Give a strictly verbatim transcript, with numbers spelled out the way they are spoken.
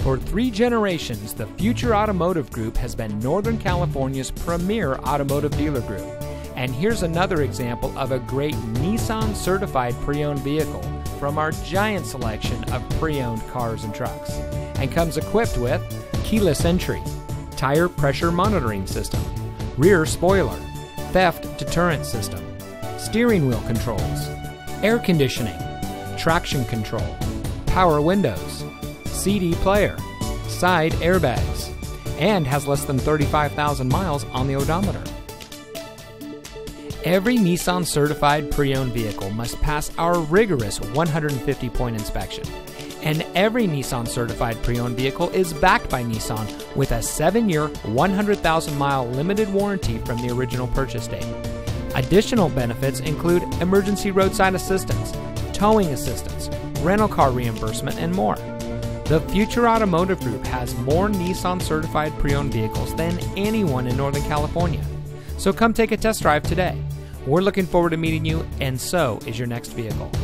For three generations, the Future Automotive Group has been Northern California's premier automotive dealer group. And here's another example of a great Nissan certified pre-owned vehicle from our giant selection of pre-owned cars and trucks. And comes equipped with keyless entry, tire pressure monitoring system, rear spoiler, theft deterrent system, steering wheel controls, air conditioning, traction control, power windows, C D player, side airbags, and has less than thirty-five thousand miles on the odometer. Every Nissan certified pre-owned vehicle must pass our rigorous one hundred fifty point inspection. And every Nissan certified pre-owned vehicle is backed by Nissan with a seven year, one hundred thousand mile limited warranty from the original purchase date. Additional benefits include emergency roadside assistance, towing assistance, rental car reimbursement, and more. The Future Automotive Group has more Nissan certified pre-owned vehicles than anyone in Northern California. So come take a test drive today. We're looking forward to meeting you, and so is your next vehicle.